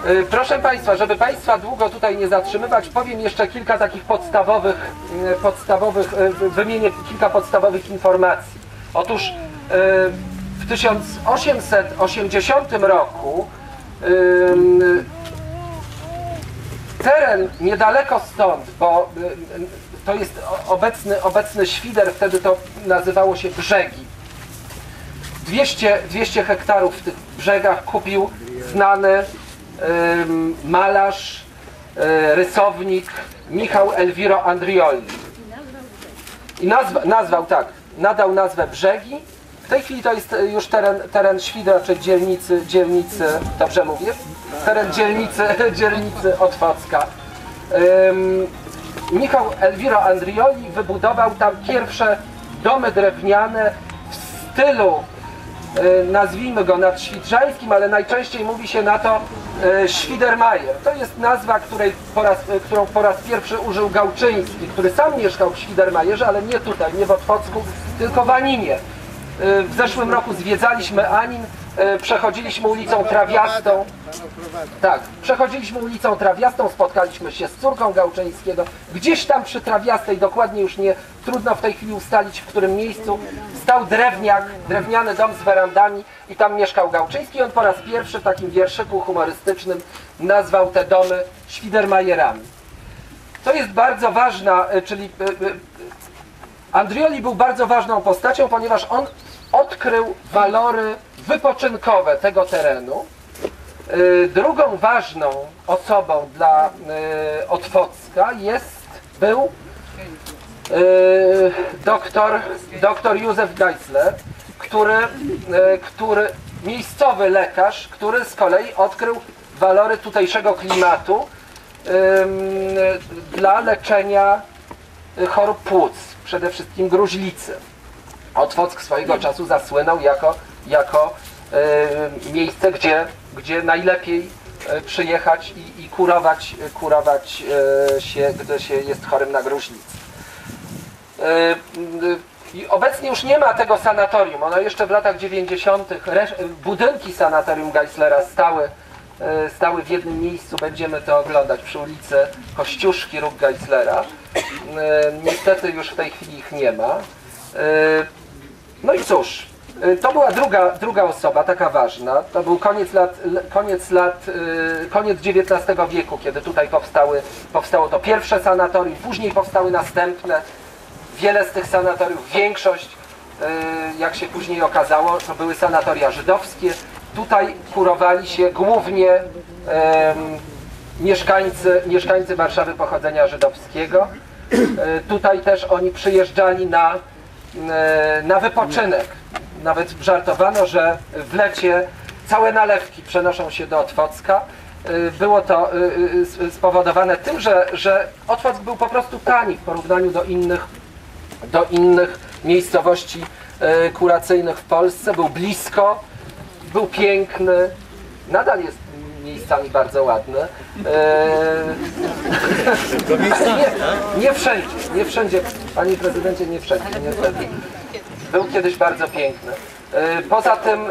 Proszę Państwa, żeby Państwa długo tutaj nie zatrzymywać, powiem jeszcze kilka takich wymienię kilka podstawowych informacji. Otóż w 1880 roku teren niedaleko stąd, bo to jest obecny Świder, wtedy to nazywało się Brzegi. 200 hektarów w tych brzegach kupił znany malarz, rysownik Michał Elviro Andrioli. I nadał nazwę Brzegi. W tej chwili to jest już teren Świdra, czy dzielnicy, dobrze mówię? Teren dzielnicy Otwocka. Michał Elviro Andrioli wybudował tam pierwsze domy drewniane w stylu, nazwijmy go nadświdrzańskim, ale najczęściej mówi się na to Świdermajer. To jest nazwa, którą po raz pierwszy użył Gałczyński, który sam mieszkał w Świdermajerze, ale nie tutaj, nie w Otwocku, tylko w Animie. W zeszłym roku zwiedzaliśmy Anin, przechodziliśmy ulicą Trawiastą. Tak, przechodziliśmy ulicą Trawiastą, spotkaliśmy się z córką Gałczyńskiego. Gdzieś tam przy Trawiastej, dokładnie już nie trudno w tej chwili ustalić, w którym miejscu, stał drewniany dom z werandami i tam mieszkał Gałczyński. On po raz pierwszy w takim wierszyku humorystycznym nazwał te domy Świdermajerami. To jest bardzo ważna, czyli Andrioli był bardzo ważną postacią, ponieważ on odkrył walory wypoczynkowe tego terenu. Drugą ważną osobą dla Otwocka był doktor Józef Geisler, miejscowy lekarz, który z kolei odkrył walory tutejszego klimatu dla leczenia chorób płuc, przede wszystkim gruźlicy. Otwock swojego czasu zasłynął jako miejsce, gdzie najlepiej przyjechać i kurować się, gdy się jest chorym na gruźlicę. I obecnie już nie ma tego sanatorium. Ono jeszcze w latach 90. budynki sanatorium Geislera stały w jednym miejscu. Będziemy to oglądać przy ulicy Kościuszki lub Geislera. Niestety już w tej chwili ich nie ma. No i cóż, to była druga osoba, taka ważna. To był koniec XIX wieku, kiedy tutaj powstało to pierwsze sanatorium, później powstały następne. Wiele z tych sanatoriów, większość, jak się później okazało, to były sanatoria żydowskie. Tutaj kurowali się głównie mieszkańcy Warszawy pochodzenia żydowskiego. Tutaj też oni przyjeżdżali na wypoczynek. Nawet żartowano, że w lecie całe nalewki przenoszą się do Otwocka. Było to spowodowane tym, że Otwock był po prostu tani w porównaniu do innych miejscowości kuracyjnych w Polsce. Był blisko, był piękny, nadal jest miejscami bardzo ładny. Nie wszędzie, panie prezydencie, nie wszędzie, niestety. Był kiedyś bardzo piękny. Poza tym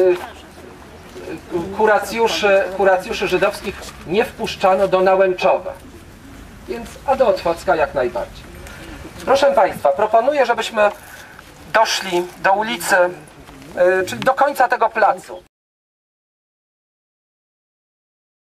kuracjuszy żydowskich nie wpuszczano do Nałęczowa, a do Otwocka jak najbardziej. Proszę Państwa, proponuję, żebyśmy doszli do ulicy, czyli do końca tego placu.